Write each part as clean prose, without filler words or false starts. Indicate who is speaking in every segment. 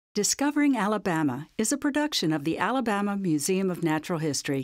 Speaker 1: Discovering Alabama is a production of the Alabama Museum of Natural History.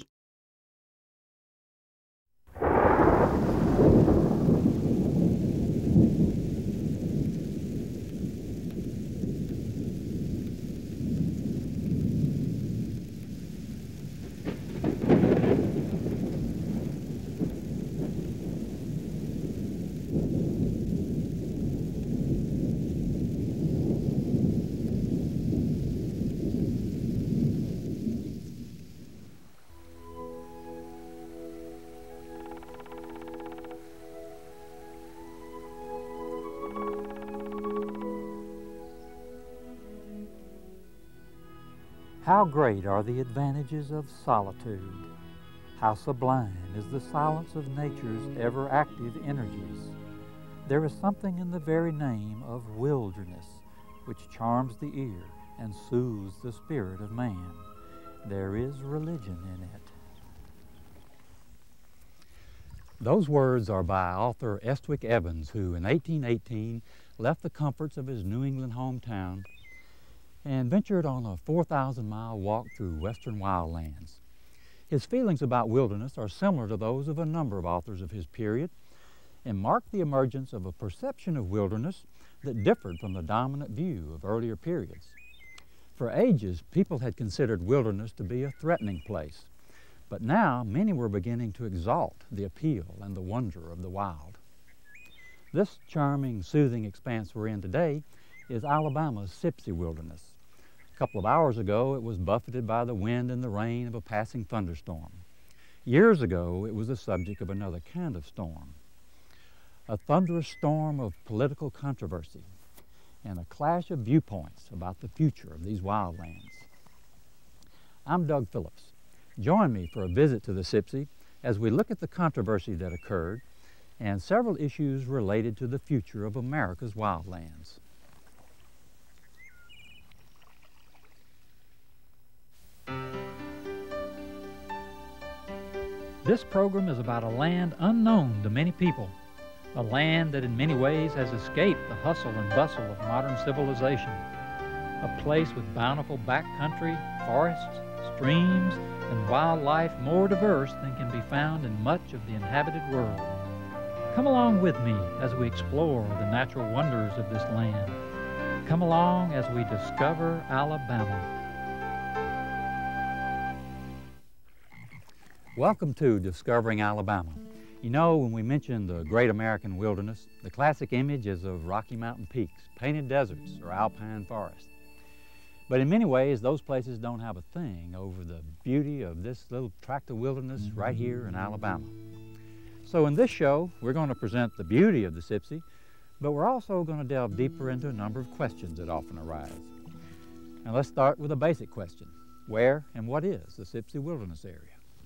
Speaker 2: How great are the advantages of solitude! How sublime is the silence of nature's ever-active energies! There is something in the very name of wilderness which charms the ear and soothes the spirit of man. There is religion in it. Those words are by author Estwick Evans, who in 1818 left the comforts of his New England hometown and ventured on a 4,000-mile walk through western wildlands. His feelings about wilderness are similar to those of a number of authors of his period and marked the emergence of a perception of wilderness that differed from the dominant view of earlier periods. For ages, people had considered wilderness to be a threatening place, but now many were beginning to exalt the appeal and the wonder of the wild. This charming, soothing expanse we're in today is Alabama's Sipsey Wilderness. A couple of hours ago, it was buffeted by the wind and the rain of a passing thunderstorm. Years ago, it was the subject of another kind of storm, a thunderous storm of political controversy and a clash of viewpoints about the future of these wildlands. I'm Doug Phillips. Join me for a visit to the Sipsey as we look at the controversy that occurred and several issues related to the future of America's wildlands. This program is about a land unknown to many people, a land that in many ways has escaped the hustle and bustle of modern civilization, a place with bountiful backcountry, forests, streams, and wildlife more diverse than can be found in much of the inhabited world. Come along with me as we explore the natural wonders of this land. Come along as we discover Alabama. Welcome to Discovering Alabama. You know, when we mention the great American wilderness, the classic image is of Rocky Mountain peaks, painted deserts, or alpine forests. But in many ways, those places don't have a thing over the beauty of this little tract of wilderness right here in Alabama. So in this show, we're going to present the beauty of the Sipsey, but we're also going to delve deeper into a number of questions that often arise. Now let's start with a basic question. Where and what is the Sipsey Wilderness Area?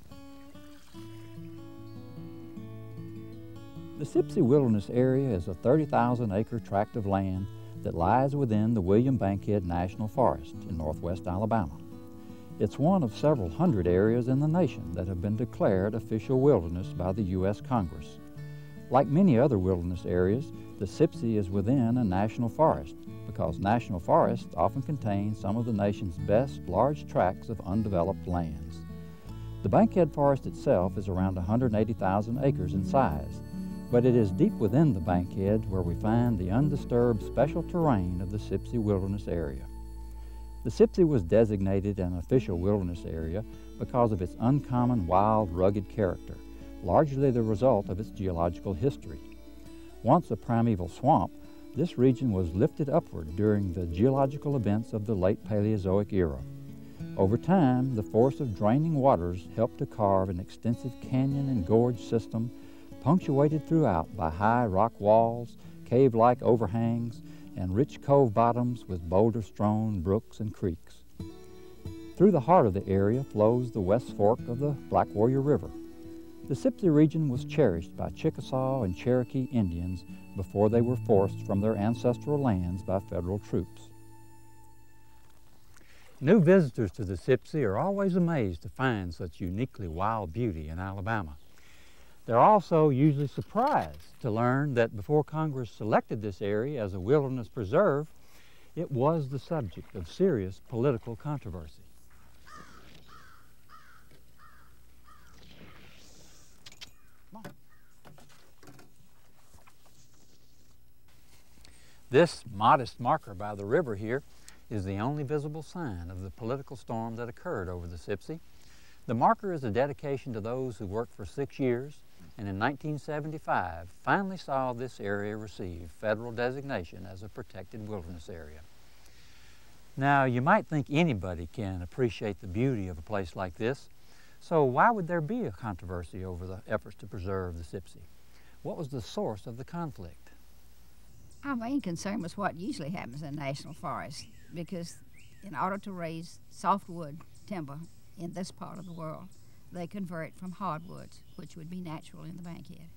Speaker 2: The Sipsey Wilderness Area is a 30,000-acre tract of land that lies within the William Bankhead National Forest in northwest Alabama. It's one of several hundred areas in the nation that have been declared official wilderness by the U.S. Congress. Like many other wilderness areas, the Sipsey is within a national forest because national forests often contain some of the nation's best large tracts of undeveloped lands. The Bankhead Forest itself is around 180,000 acres in size, but it is deep within the Bankhead where we find the undisturbed special terrain of the Sipsey Wilderness Area. The Sipsey was designated an official wilderness area because of its uncommon, wild, rugged character, largely the result of its geological history. Once a primeval swamp, this region was lifted upward during the geological events of the late Paleozoic era. Over time, the force of draining waters helped to carve an extensive canyon and gorge system punctuated throughout by high rock walls, cave-like overhangs, and rich cove bottoms with boulder-strewn brooks and creeks. Through the heart of the area flows the West Fork of the Black Warrior River. The Sipsey region was cherished by Chickasaw and Cherokee Indians before they were forced from their ancestral lands by federal troops. New visitors to the Sipsey are always amazed to find such uniquely wild beauty in Alabama. They're also usually surprised to learn that before Congress selected this area as a wilderness preserve, It was the subject of serious political controversy. This modest marker by the river here is the only visible sign of the political storm that occurred over the Sipsey. The marker is a dedication to those who worked for 6 years, and in 1975 finally saw this area receive federal designation as a protected wilderness area. Now, you might think anybody can appreciate the beauty of a place like this, so why would there be a controversy over the efforts to preserve the Sipsey? What was the source of the conflict?
Speaker 3: Our main concern was what usually happens in national forests, because in order to raise softwood timber in this part of the world, they convert from hardwoods, which would be natural in the bankhead,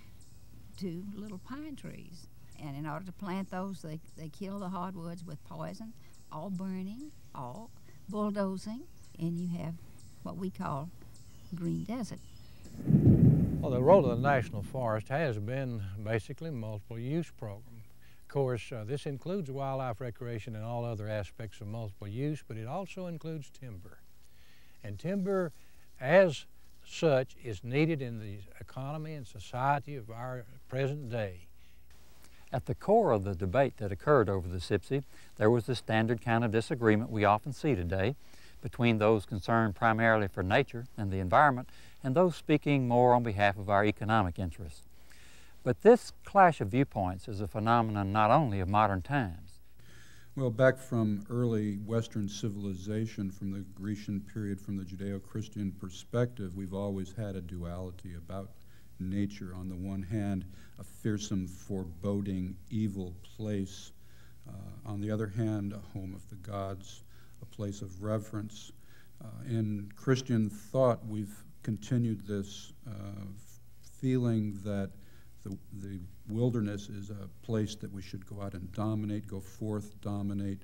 Speaker 3: to little pine trees. And in order to plant those, they kill the hardwoods with poison, all burning, all bulldozing, and you have what we call green desert.
Speaker 4: Well, the role of the National Forest has been basically multiple use program. Of course, this includes wildlife recreation and all other aspects of multiple use, but it also includes timber. And timber, as such, is needed in the economy and society of our present day.
Speaker 2: At the core of the debate that occurred over the Sipsey, there was the standard kind of disagreement we often see today between those concerned primarily for nature and the environment and those speaking more on behalf of our economic interests. But this clash of viewpoints is a phenomenon not only of modern times.
Speaker 5: Well, back from early Western civilization, from the Grecian period, from the Judeo-Christian perspective, we've always had a duality about nature. On the one hand, a fearsome, foreboding, evil place. On the other hand, a home of the gods, a place of reverence. In Christian thought, we've continued this feeling that the wilderness is a place that we should go out and dominate, go forth, dominate.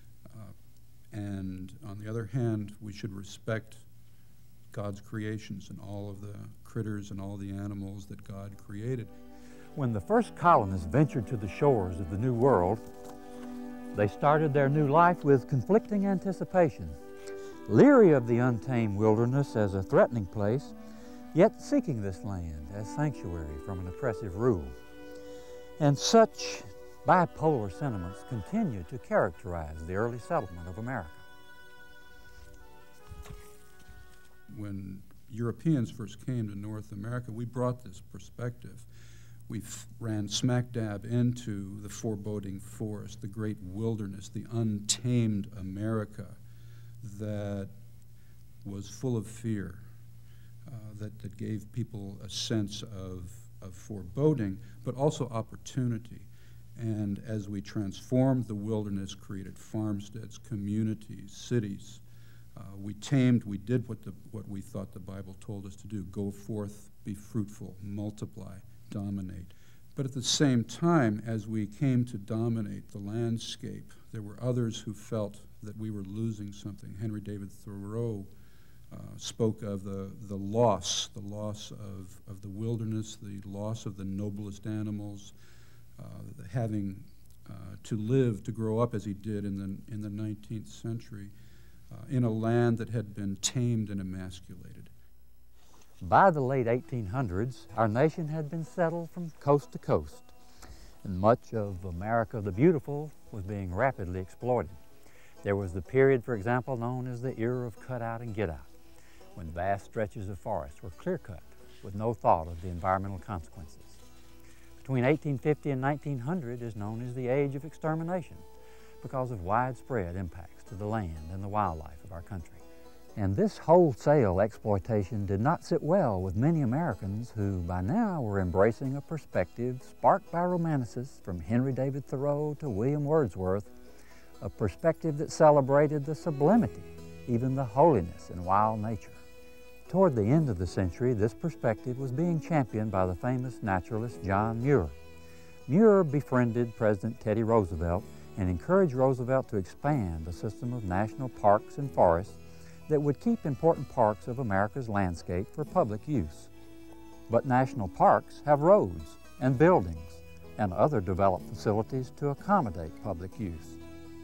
Speaker 5: And on the other hand, we should respect God's creations and all of the critters and all the animals that God created.
Speaker 2: When the first colonists ventured to the shores of the New World, they started their new life with conflicting anticipation, leery of the untamed wilderness as a threatening place, yet seeking this land as sanctuary from an oppressive rule. And such bipolar sentiments continued to characterize the early settlement of America.
Speaker 5: When Europeans first came to North America, we brought this perspective. We ran smack dab into the foreboding forest, the great wilderness, the untamed America that was full of fear, that gave people a sense of foreboding, but also opportunity. And as we transformed the wilderness, created farmsteads, communities, cities, we tamed, we did what we thought the Bible told us to do: go forth, be fruitful, multiply, dominate. But at the same time, as we came to dominate the landscape, there were others who felt that we were losing something. Henry David Thoreau spoke of the loss of the wilderness, the loss of the noblest animals, having to live, to grow up as he did in the 19th century, in a land that had been tamed and emasculated.
Speaker 2: By the late 1800s, our nation had been settled from coast to coast, and much of America the Beautiful was being rapidly exploited. There was the period, for example, known as the era of cut out and get out, when vast stretches of forest were clear-cut with no thought of the environmental consequences. Between 1850 and 1900 is known as the age of extermination because of widespread impacts to the land and the wildlife of our country. And this wholesale exploitation did not sit well with many Americans who by now were embracing a perspective sparked by romanticists from Henry David Thoreau to William Wordsworth, a perspective that celebrated the sublimity, even the holiness in wild nature. Toward the end of the century, this perspective was being championed by the famous naturalist John Muir. Muir befriended President Teddy Roosevelt and encouraged Roosevelt to expand a system of national parks and forests that would keep important parts of America's landscape for public use. But national parks have roads and buildings and other developed facilities to accommodate public use.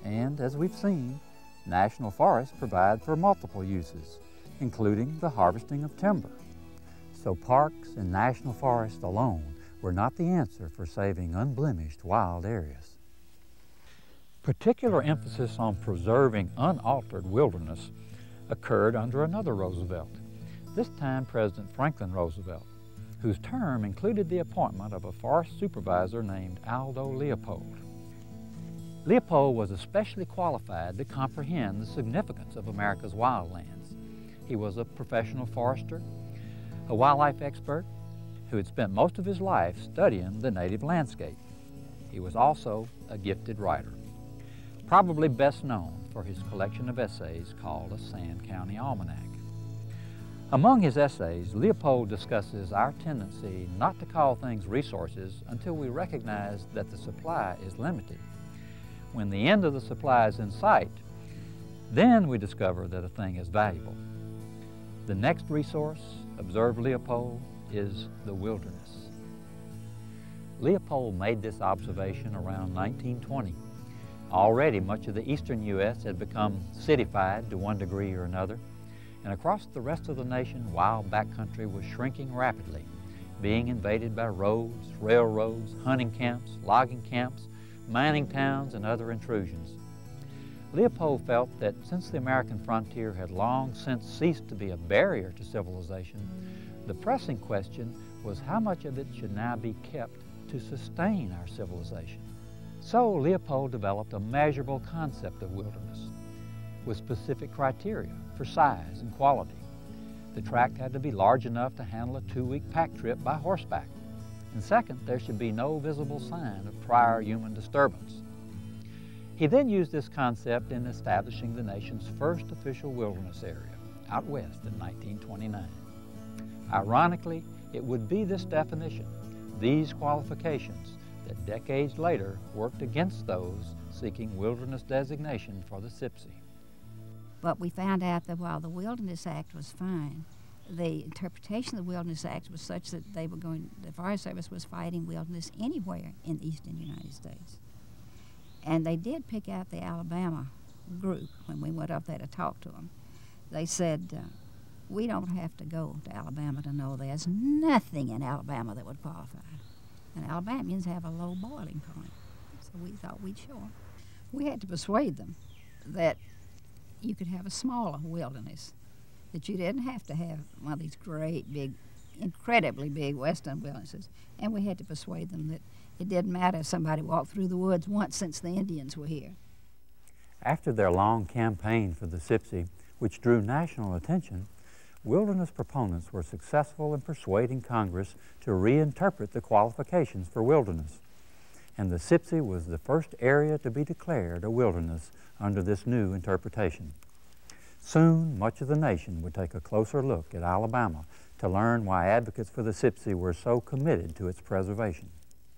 Speaker 2: And as we've seen, national forests provide for multiple uses, including the harvesting of timber. So parks and national forests alone were not the answer for saving unblemished wild areas. Particular emphasis on preserving unaltered wilderness occurred under another Roosevelt, this time President Franklin Roosevelt, whose term included the appointment of a forest supervisor named Aldo Leopold. Leopold was especially qualified to comprehend the significance of America's wildlands. He was a professional forester, a wildlife expert who had spent most of his life studying the native landscape. He was also a gifted writer, probably best known for his collection of essays called A Sand County Almanac. Among his essays, Leopold discusses our tendency not to call things resources until we recognize that the supply is limited. When the end of the supply is in sight, then we discover that a thing is valuable. The next resource, observed Leopold, is the wilderness. Leopold made this observation around 1920. Already much of the eastern U.S. had become cityfied to one degree or another, and across the rest of the nation, wild backcountry was shrinking rapidly, being invaded by roads, railroads, hunting camps, logging camps, mining towns, and other intrusions. Leopold felt that since the American frontier had long since ceased to be a barrier to civilization, the pressing question was how much of it should now be kept to sustain our civilization. So Leopold developed a measurable concept of wilderness with specific criteria for size and quality. The tract had to be large enough to handle a 2-week pack trip by horseback. And second, there should be no visible sign of prior human disturbance. He then used this concept in establishing the nation's first official wilderness area, out west in 1929. Ironically, it would be this definition, these qualifications, that decades later worked against those seeking wilderness designation for the Sipsey.
Speaker 3: But we found out that while the Wilderness Act was fine, the interpretation of the Wilderness Act was such that the Forest Service was fighting wilderness anywhere in the eastern United States. And they did pick out the Alabama group when we went up there to talk to them. They said, we don't have to go to Alabama to know there's nothing in Alabama that would qualify. And Alabamians have a low boiling point, so we thought we'd show them. We had to persuade them that you could have a smaller wilderness, that you didn't have to have one of these great, big, incredibly big western wildernesses. And we had to persuade them that it didn't matter if somebody walked through the woods once since the Indians were here.
Speaker 2: After their long campaign for the Sipsey, which drew national attention, wilderness proponents were successful in persuading Congress to reinterpret the qualifications for wilderness. And the Sipsey was the first area to be declared a wilderness under this new interpretation. Soon, much of the nation would take a closer look at Alabama to learn why advocates for the Sipsey were so committed to its preservation.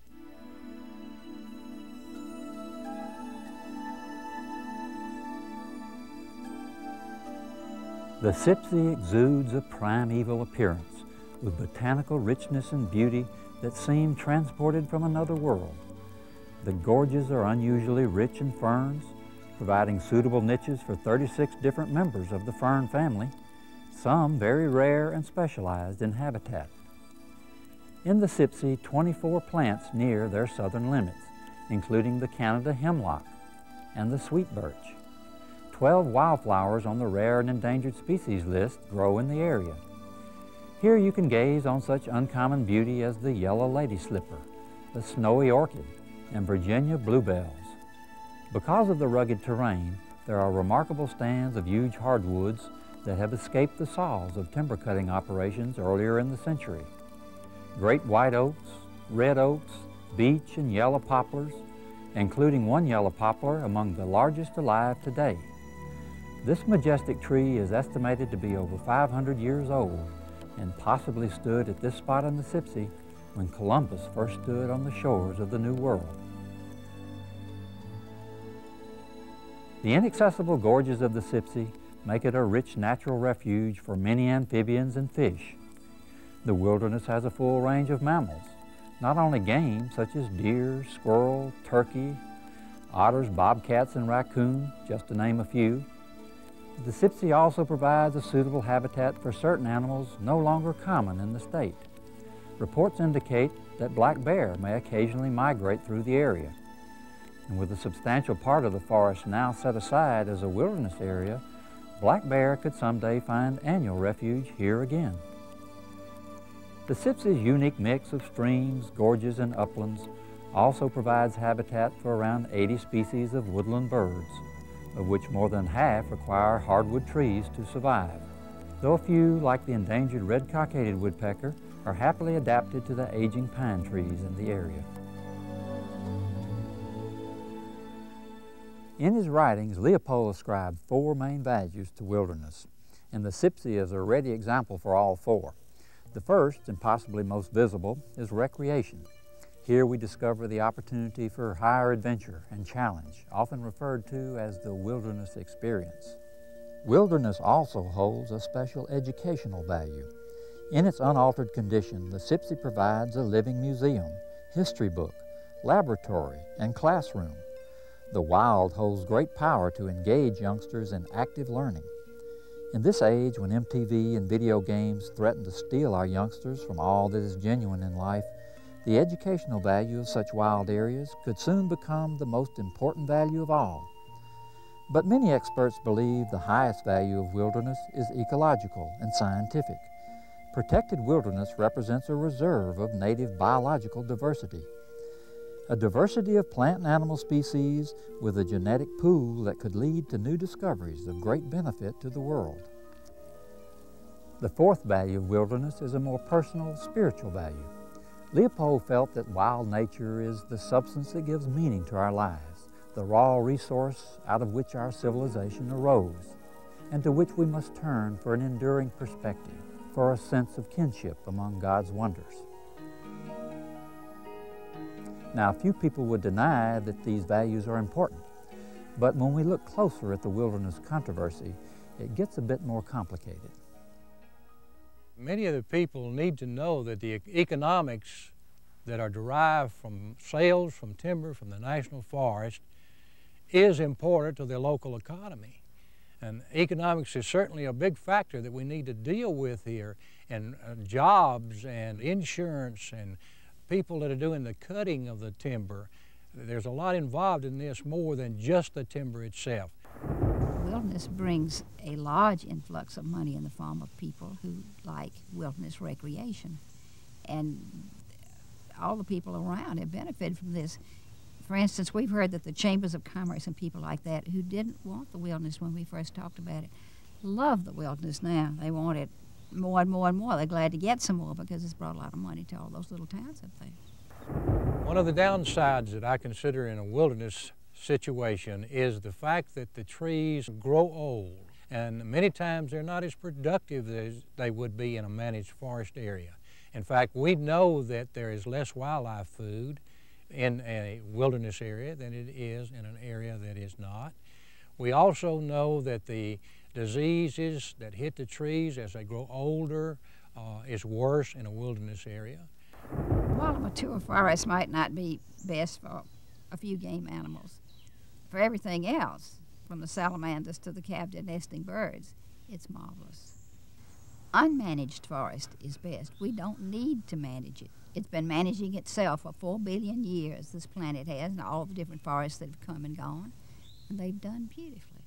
Speaker 2: The Sipsey exudes a primeval appearance with botanical richness and beauty that seem transported from another world. The gorges are unusually rich in ferns, providing suitable niches for 36 different members of the fern family, some very rare and specialized in habitat. In the Sipsey, 24 plants near their southern limits, including the Canada hemlock and the sweet birch. 12 wildflowers on the rare and endangered species list grow in the area. Here you can gaze on such uncommon beauty as the yellow lady slipper, the snowy orchid, and Virginia bluebells. Because of the rugged terrain, there are remarkable stands of huge hardwoods that have escaped the saws of timber cutting operations earlier in the century. Great white oaks, red oaks, beech and yellow poplars, including one yellow poplar among the largest alive today. This majestic tree is estimated to be over 500 years old and possibly stood at this spot in the Sipsey when Columbus first stood on the shores of the New World. The inaccessible gorges of the Sipsey make it a rich natural refuge for many amphibians and fish. The wilderness has a full range of mammals, not only game such as deer, squirrel, turkey, otters, bobcats, and raccoons, just to name a few. The Sipsey also provides a suitable habitat for certain animals no longer common in the state. Reports indicate that black bear may occasionally migrate through the area. And with a substantial part of the forest now set aside as a wilderness area, black bear could someday find annual refuge here again. The Sipsey's unique mix of streams, gorges, and uplands also provides habitat for around 80 species of woodland birds, of which more than half require hardwood trees to survive, though a few, like the endangered red-cockaded woodpecker, are happily adapted to the aging pine trees in the area. In his writings, Leopold ascribed 4 main values to wilderness, and the Sipsey is a ready example for all 4. The first, and possibly most visible, is recreation. Here we discover the opportunity for higher adventure and challenge, often referred to as the wilderness experience. Wilderness also holds a special educational value. In its unaltered condition, the Sipsey provides a living museum, history book, laboratory, and classroom. The wild holds great power to engage youngsters in active learning. In this age, when MTV and video games threaten to steal our youngsters from all that is genuine in life, the educational value of such wild areas could soon become the most important value of all. But many experts believe the highest value of wilderness is ecological and scientific. Protected wilderness represents a reserve of native biological diversity, a diversity of plant and animal species with a genetic pool that could lead to new discoveries of great benefit to the world. The fourth value of wilderness is a more personal, spiritual value. Leopold felt that wild nature is the substance that gives meaning to our lives, the raw resource out of which our civilization arose, and to which we must turn for an enduring perspective, for a sense of kinship among God's wonders. Now, few people would deny that these values are important, but when we look closer at the wilderness controversy, it gets a bit more complicated.
Speaker 4: Many of the people need to know that the economics that are derived from sales from timber from the national forest is important to the local economy. And economics is certainly a big factor that we need to deal with here, and jobs and insurance and people that are doing the cutting of the timber. There's a lot involved in this more than just the timber itself.
Speaker 3: Wilderness brings a large influx of money in the form of people who like wilderness recreation. And all the people around have benefited from this. For instance, we've heard that the chambers of commerce and people like that who didn't want the wilderness when we first talked about it, love the wilderness now. They want it more and more and more. They're glad to get some more because it's brought a lot of money to all those little towns up there.
Speaker 4: One of the downsides that I consider in a wilderness situation is the fact that the trees grow old, and many times they're not as productive as they would be in a managed forest area. In fact, we know that there is less wildlife food in a wilderness area than it is in an area that is not. We also know that the diseases that hit the trees as they grow older is worse in a wilderness area.
Speaker 3: While a mature forest might not be best for a few game animals, for everything else, from the salamanders to the captive nesting birds, it's marvelous. Unmanaged forest is best. We don't need to manage it. It's been managing itself for 4 billion years, this planet has, and all the different forests that have come and gone, and they've done beautifully.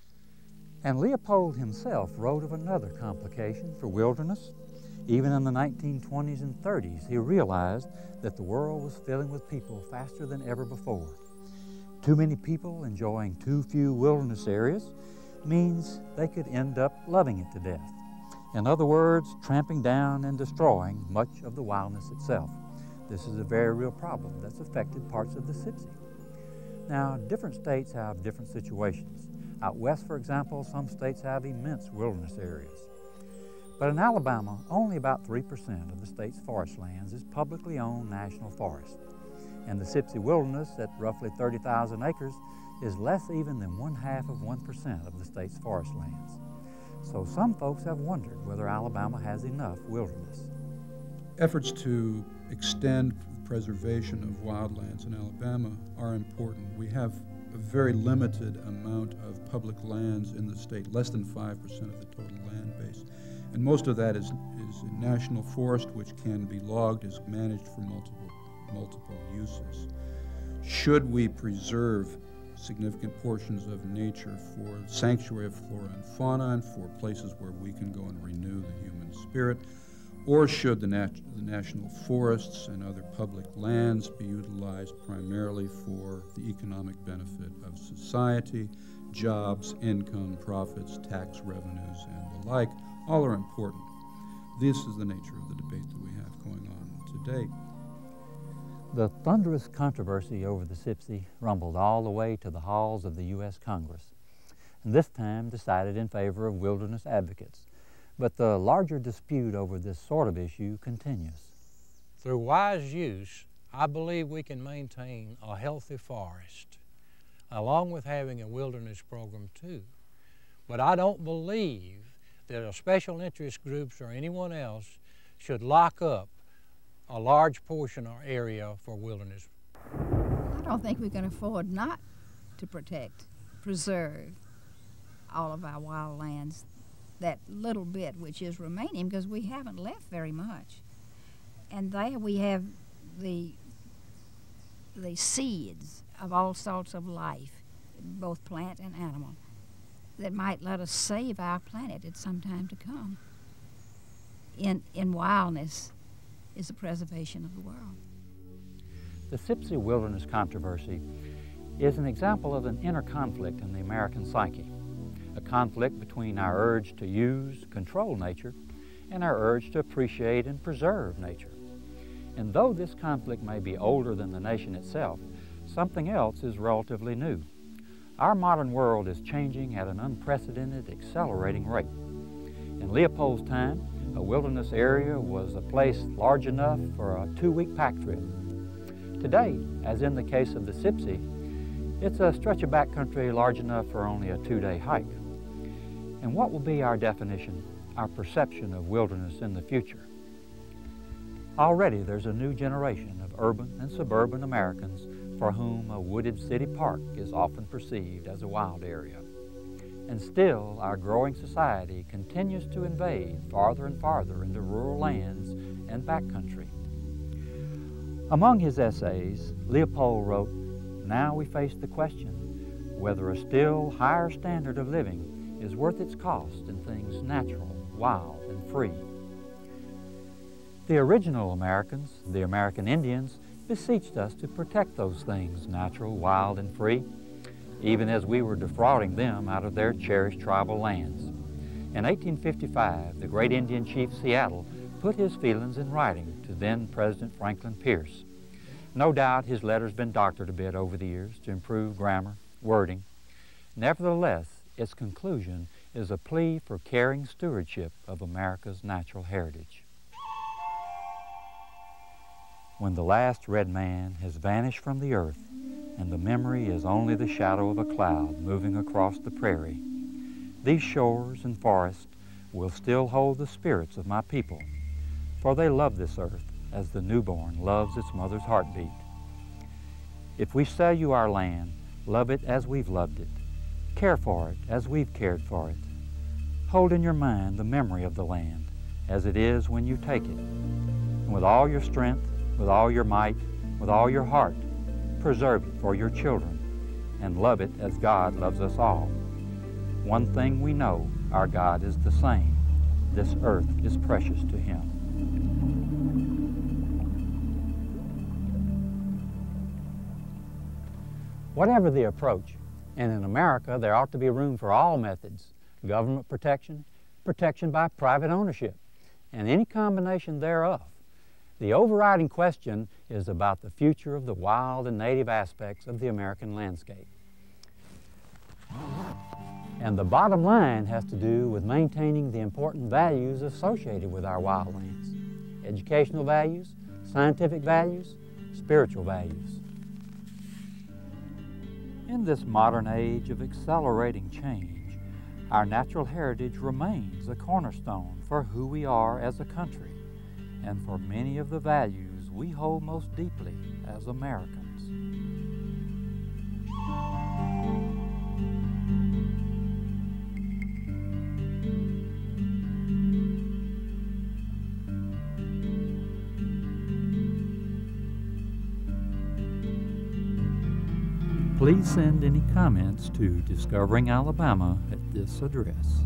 Speaker 2: And Leopold himself wrote of another complication for wilderness. Even in the 1920s and 30s, he realized that the world was filling with people faster than ever before. Too many people enjoying too few wilderness areas means they could end up loving it to death. In other words, tramping down and destroying much of the wildness itself. This is a very real problem that's affected parts of the Sipsey. Now, different states have different situations. Out west, for example, some states have immense wilderness areas. But in Alabama, only about 3% of the state's forest lands is publicly owned national forest. And the Sipsey Wilderness, at roughly 30,000 acres, is less even than 1/2% of the state's forest lands. So some folks have wondered whether Alabama has enough wilderness.
Speaker 5: Efforts to extend preservation of wildlands in Alabama are important. We have a very limited amount of public lands in the state, less than 5% of the total land base. And most of that is in national forest, which can be logged, is managed for multiple uses. Should we preserve significant portions of nature for sanctuary of flora and fauna and for places where we can go and renew the human spirit? Or should the national forests and other public lands be utilized primarily for the economic benefit of society, jobs, income, profits, tax revenues, and the like? All are important. This is the nature of the debate that we have going on today.
Speaker 2: The thunderous controversy over the Sipsey rumbled all the way to the halls of the U.S. Congress, and this time decided in favor of wilderness advocates. But the larger dispute over this sort of issue continues.
Speaker 4: Through wise use, I believe we can maintain a healthy forest, along with having a wilderness program too. But I don't believe that special interest groups or anyone else should lock up a large portion or area for wilderness.
Speaker 3: I don't think we can afford not to preserve all of our wild lands, that little bit which is remaining, because we haven't left very much. And there we have the seeds of all sorts of life, both plant and animal, that might let us save our planet at some time to come. In wildness is the preservation of the world.
Speaker 2: The Sipsey Wilderness controversy is an example of an inner conflict in the American psyche, a conflict between our urge to use, control nature, and our urge to appreciate and preserve nature. And though this conflict may be older than the nation itself, something else is relatively new. Our modern world is changing at an unprecedented, accelerating rate. In Leopold's time, a wilderness area was a place large enough for a 2-week pack trip. Today, as in the case of the Sipsey, it's a stretch of backcountry large enough for only a 2-day hike. And what will be our definition, our perception of wilderness in the future? Already there's a new generation of urban and suburban Americans for whom a wooded city park is often perceived as a wild area. And still, our growing society continues to invade farther and farther into rural lands and backcountry. Among his essays, Leopold wrote, "Now we face the question whether a still higher standard of living is worth its cost in things natural, wild, and free." The original Americans, the American Indians, beseeched us to protect those things natural, wild, and free, even as we were defrauding them out of their cherished tribal lands. In 1855, the great Indian chief Seattle put his feelings in writing to then President Franklin Pierce. No doubt his letter's been doctored a bit over the years to improve grammar, wording. Nevertheless, its conclusion is a plea for caring stewardship of America's natural heritage. When the last red man has vanished from the earth, and the memory is only the shadow of a cloud moving across the prairie, these shores and forests will still hold the spirits of my people, for they love this earth as the newborn loves its mother's heartbeat. If we sell you our land, love it as we've loved it, care for it as we've cared for it. Hold in your mind the memory of the land as it is when you take it, and with all your strength, with all your might, with all your heart, preserve it for your children, and love it as God loves us all. One thing we know, our God is the same. This earth is precious to Him. Whatever the approach, and in America there ought to be room for all methods: government protection, protection by private ownership, and any combination thereof. The overriding question is about the future of the wild and native aspects of the American landscape. And the bottom line has to do with maintaining the important values associated with our wildlands: educational values, scientific values, spiritual values. In this modern age of accelerating change, our natural heritage remains a cornerstone for who we are as a country, and for many of the values we hold most deeply as Americans. Please send any comments to Discovering Alabama at this address.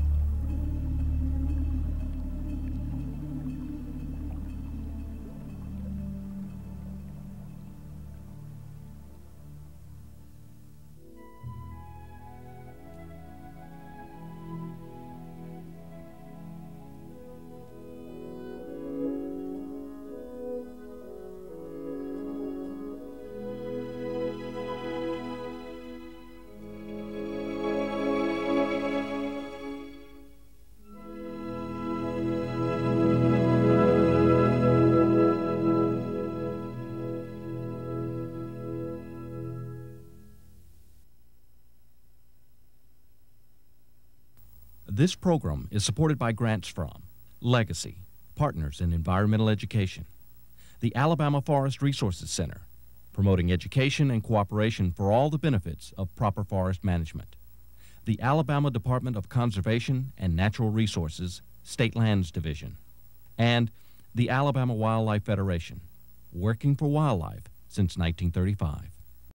Speaker 6: This program is supported by grants from Legacy, Partners in Environmental Education, the Alabama Forest Resources Center, promoting education and cooperation for all the benefits of proper forest management, the Alabama Department of Conservation and Natural Resources, State Lands Division, and the Alabama Wildlife Federation, working for wildlife since 1935.